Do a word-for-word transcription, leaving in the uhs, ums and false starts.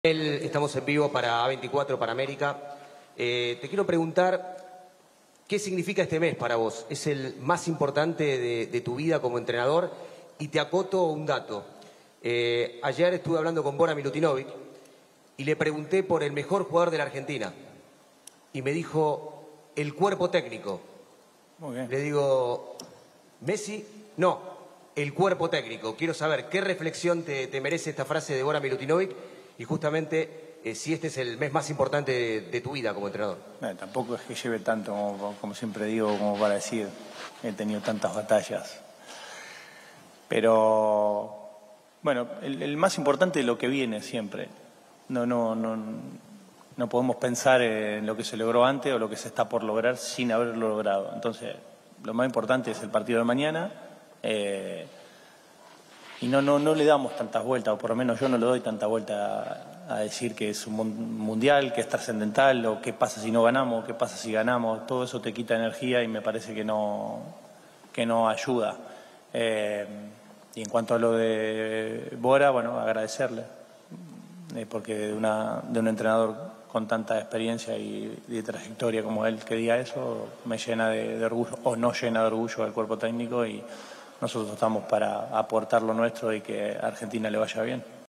Estamos en vivo para A veinticuatro, para América. Eh, te quiero preguntar, ¿qué significa este mes para vos? ¿Es el más importante de, de tu vida como entrenador? Y te acoto un dato. Eh, ayer estuve hablando con Bora Milutinovic y le pregunté por el mejor jugador de la Argentina. Y me dijo, el cuerpo técnico. Muy bien. Le digo, ¿Messi? No, el cuerpo técnico. Quiero saber qué reflexión te, te merece esta frase de Bora Milutinovic y justamente eh, si este es el mes más importante de, de tu vida como entrenador. No, tampoco es que lleve tanto, como, como siempre digo, como para decir, he tenido tantas batallas. Pero, bueno, el, el más importante es lo que viene siempre. No, no, no, no podemos pensar en lo que se logró antes o lo que se está por lograr sin haberlo logrado. Entonces, lo más importante es el partido de mañana. Eh, Y no, no, no le damos tantas vueltas, o por lo menos yo no le doy tanta vuelta a, a decir que es un mundial, que es trascendental, o qué pasa si no ganamos, o qué pasa si ganamos. Todo eso te quita energía y me parece que no, que no ayuda. Eh, y en cuanto a lo de Bora, bueno, agradecerle, eh, porque de, una, de un entrenador con tanta experiencia y, y de trayectoria como él que diga eso, me llena de, de orgullo, o no llena de orgullo al cuerpo técnico, y nosotros estamos para aportar lo nuestro y que a Argentina le vaya bien.